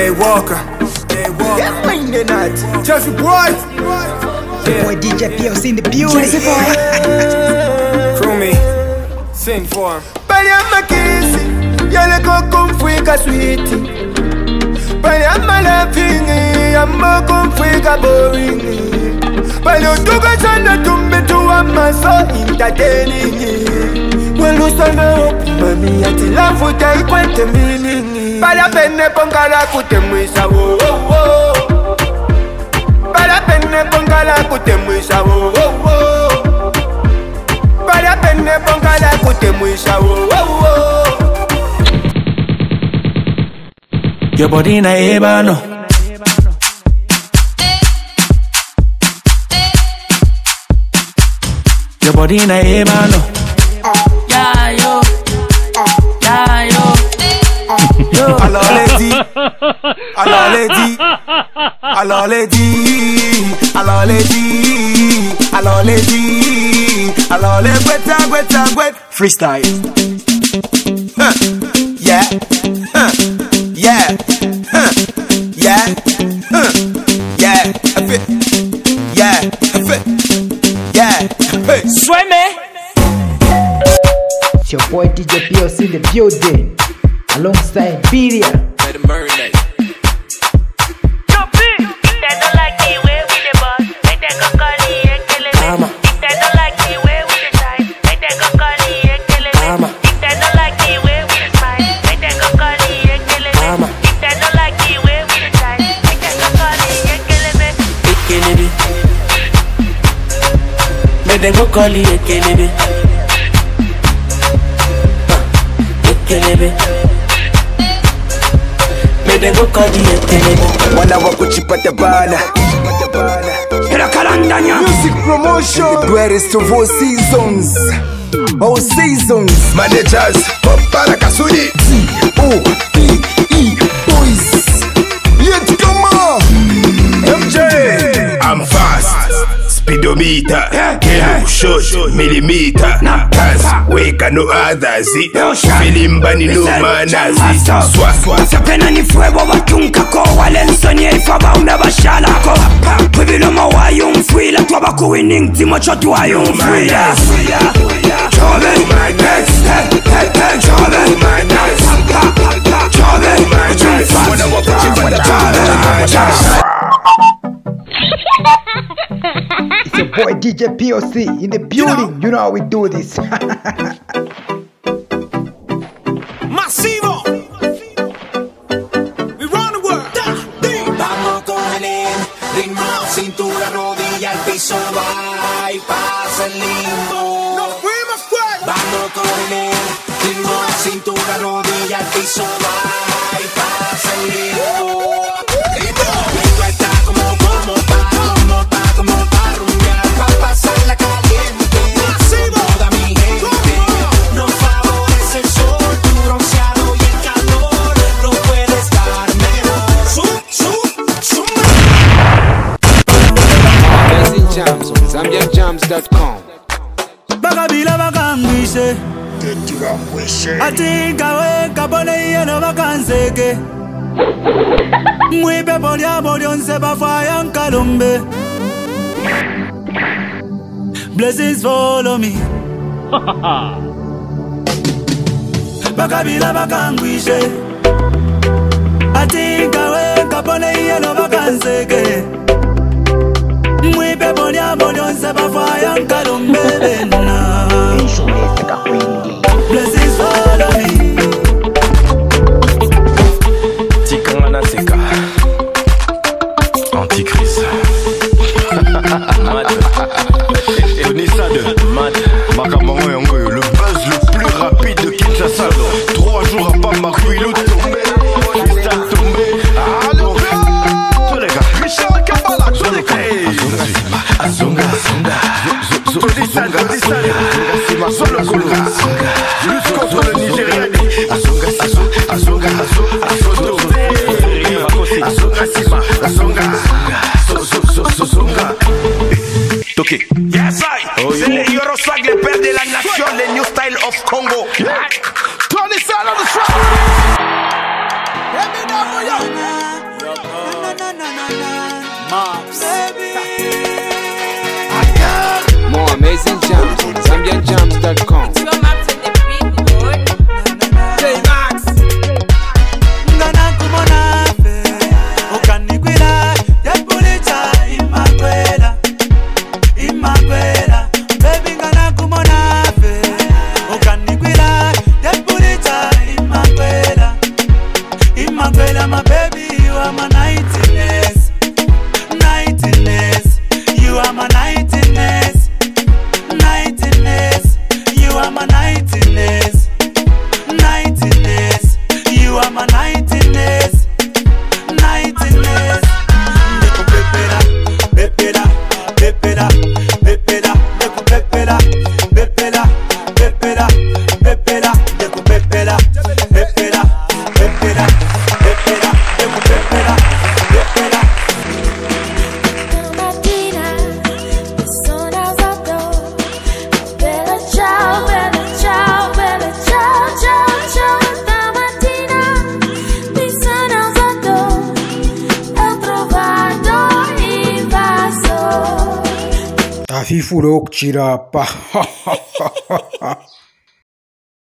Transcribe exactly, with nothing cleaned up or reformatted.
Hey Walker, hey Walker. Yeah, man, they not. Jeffy boy. Yeah. Boy D J P O C in the building. Crew me, sing for him. Paliama kisi, yale kukumfika sweetie. Paliama laughing, yama kumfika boring. Paliotuka sana tumbe tuwa so entertaining. Welu sana hope, mami ati lafu taikwente meaning. Pala pene pongala kutemwisha wo wo wo. Pala pene pongala kutemwisha wo wo wo. Pala pene pongala kutemwisha wo wo wo. Your body na ebano. Your body na ebano. Yeah yo, yeah yo, yo. Alors les dit, alors les dit, alors les dit, alors les dit, alors les dit, alors les gweta gweta gwet freestyle. Huh. Yeah, huh. Yeah, huh. Yeah, huh. Yeah, a bit. Yeah, a bit. Yeah, hey. Sweme. It's your boy D J P O C in the building, alongside Biria. Let it marinate. They go call you Ekelebe, Ekelebe. They go call you Ekelebe. Wana wakuchipata bana. Era Kalandanya. Music promotion. The greatest of all seasons. All seasons. Managers, Popala Kasudi. O E E boys. Yet come on. M J. I'm fast. Speedometer, kilo short, millimeter. Cause we can no others. Feeling bunny no manners. Swa swa. Sapena ni fuego batunka ko walensoni ifaba una bashala ko. Kwibilo mawayo mfwila twaba winning timo chotu wayo mfwila. Chove my next, hey hey chove my next. Chove my next. Wanna walk with you for the It's your boy D J P O C in the building. You know how we do this. Masivo. We run the world. Vamos con el ritmo, cintura, rodilla, al piso, va y pasa el limbo. Nos fuimos fuera. Vamos con el ritmo, cintura, rodilla, al piso, va y pasa el limbo. Esto está como, como pa, como pa, como pa rumbear, pa pasar la caliente. Toda mi gente no favorece el sol, tu bronceado y el calor no puedes dar menos. Sum, sum, sum. Dancing Jams on Zambian Jams dot com. Bakabila bakangwishe Atinka weka pone yeno bakanseke Mwipe polia bolionse bafaya nkalombe Blessings follow me Bakabila bakangwishe Atinka weka pone yeno bakanseke Mwipe polia bolionse bafaya nkalombe bena Blessings follow me. Tikangana Seka Antichrist. Mad. Onissa de Mad. Makamongo Yangoyo, le buzz le plus rapide de Kinshasa. Trois jours à Bamako, il tombé. Cristal tombé. Allô, tous les gars. Richard Kabbalah, tous les gars. Azonga, Azonga. Todissa, Todissa. Solo Kolga. Lutte contre le Nigeria. Azonga, Azonga, Azonga, Azonga. Azonga, Sima, Azonga. Azonga. Toké. Yes, I. C'est les Euroswag, les pères de la nation, les New Style of Congo. Tony Sal on the track. Let me know, More amazing jams on Zambian Jams dot com. My baby, you are my nightiness, nightiness. You are my nightiness, nightiness. You are my nightiness, nightiness. You are my nightiness, nightiness. Neko pepera, pepera, pepera, pepera. Neko pepera, pepera, pepera, pepera. Neko pepera, pepera, pepera. Afifuro Chirapa.